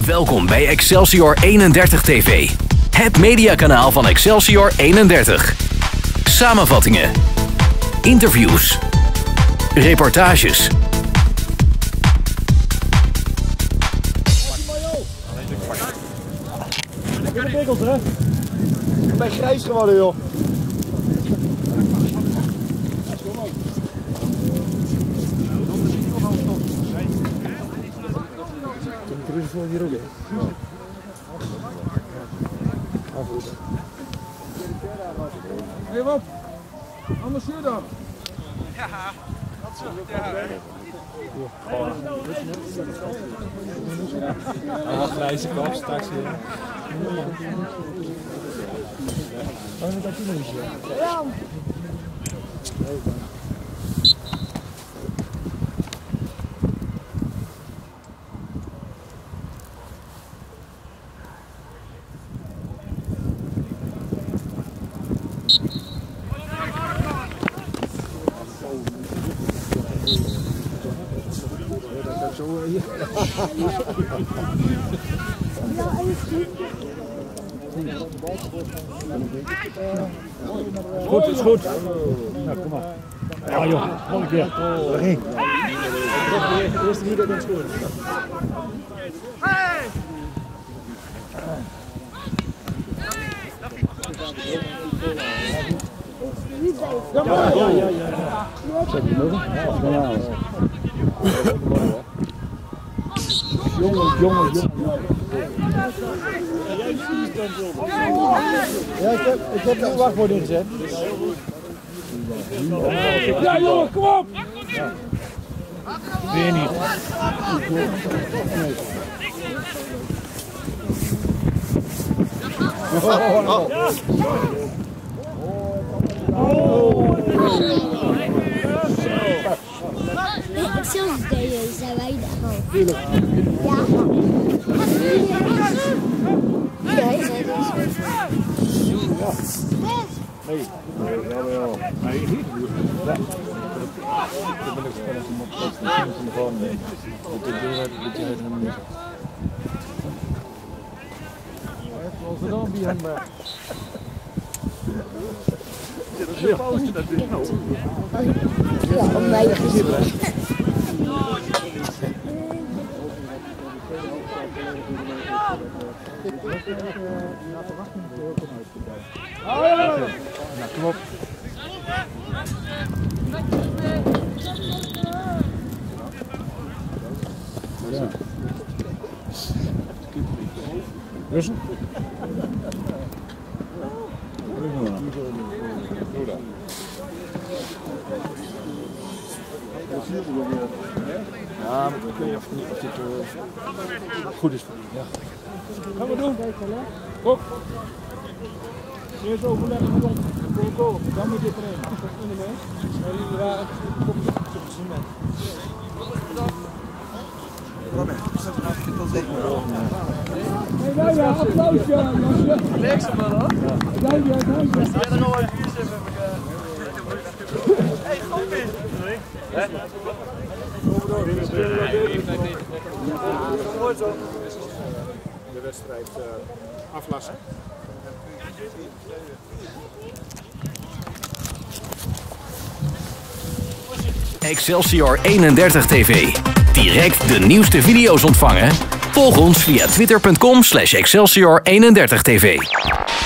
Welkom bij Excelsior 31 TV. Het mediakanaal van Excelsior 31. Samenvattingen. Interviews. Reportages. Lekker de bikkels, hè? Ik ben grijs geworden, joh. Er is voor hier ook, hè? Geef op! Anders hier dan! Ja, dat is goed, ja. Grijze kop, straks weer. Ja! Goed, is goed. Nou, kom maar. Ja joh, nog een keer. Daarheen. De eerste minuut in scoren. Hey! Ja. Zet je nog? Ja. Jongen. Ja, ik heb de wachtwoord ingezet. Ja jongen, kom op! Ja. Weer niet. Excelsior deden, zijn wij daar al. Tuurlijk. Ja. Nee, zij dus. Nee. Jawel. Nee, niet. Ja. Ik ben ook spannend om op te staan van de baan. Dat je het hem niet. Als we dan bij hem. Dat is een pauze natuurlijk. Ja, om mij gezien. Nou, kom op. Russen? Ja, maar ik weet niet of dit goed is voor je. Ja. Gaan we doen. Kok. Eerst overleggen met ons. Dan moet je trainen. Jullie waren op het cement. Hey, ja, applausje. Niks man hoor. Dank je. Ga er nog een uur zitten. Hey, gompie. Hè? De wedstrijd aflassen. Excelsior 31 TV. Direct de nieuwste video's ontvangen? Volg ons via twitter.com/Excelsior 31 TV.